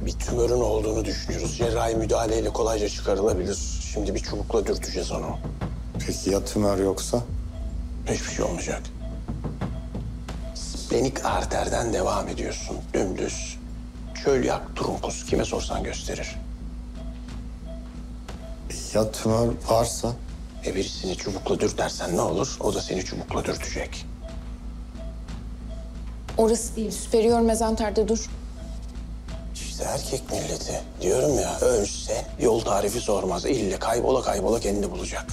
Bir tümörün olduğunu düşünüyoruz. Cerrahi müdahaleyle kolayca çıkarılabilir. Şimdi bir çubukla dürteceğiz onu. Peki ya tümör yoksa? Hiçbir şey olmayacak. Splenik arterden devam ediyorsun. Dümdüz. Çölyak trunkus. Kime sorsan gösterir. Ya tümör varsa? Birisini çubukla dürtersen ne olur? O da seni çubukla dürtecek. Orası değil, superior mezenterde dur. İşte erkek milleti. Diyorum ya, ölse yol tarifi sormaz. İlle kaybola kaybola kendini bulacak.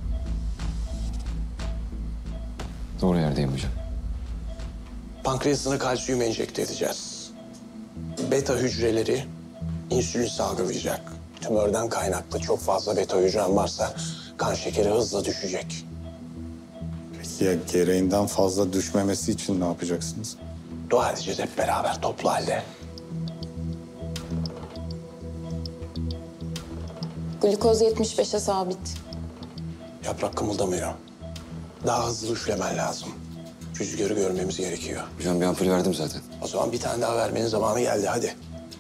Doğru yerdeyim hocam. Pankreasına kalsiyum enjekte edeceğiz. Beta hücreleri insülin salgılayacak. Tümörden kaynaklı çok fazla beta hücren varsa kan şekeri hızla düşecek. Peki ya gereğinden fazla düşmemesi için ne yapacaksınız? Dua edeceğiz hep beraber toplu halde. Glikoz 75'e sabit. Yaprak kımıldamıyor. Daha hızlı üflemen lazım. Rüzgarı görmemiz gerekiyor. Hocam bir ampul verdim zaten. O zaman bir tane daha vermenin zamanı geldi, hadi.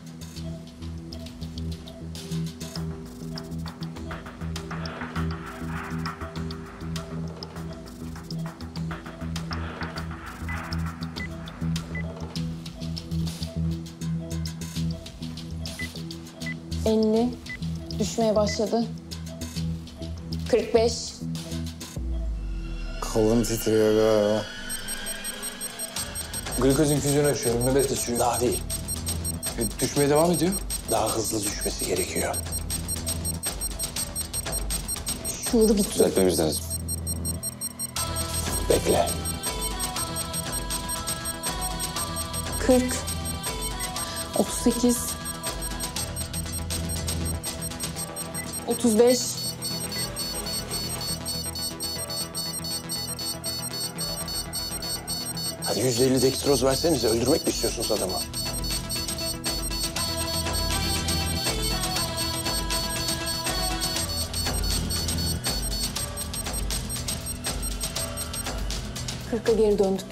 ...50... ...düşmeye başladı. 45... Kolum titriyor galiba. Glikoz infüzyonu açıyorum. Nöbet geçiyor. Daha değil. Düşmeye devam ediyor. Daha hızlı düşmesi gerekiyor. ...şuuru gitti. Düzeltmemiz lazım. Bekle. 40... ...38... ...35... Hadi %50 dextroz versenize. Öldürmek mi istiyorsunuz adamı? ...40'a geri döndük.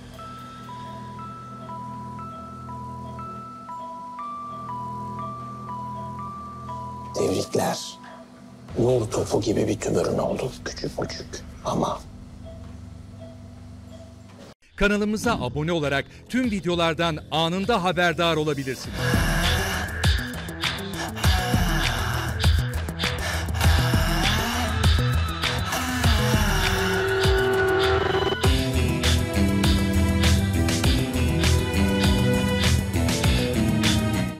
Tebrikler. Nur topu gibi bir tümörün oldu. Küçük ama... Kanalımıza abone olarak tüm videolardan anında haberdar olabilirsiniz.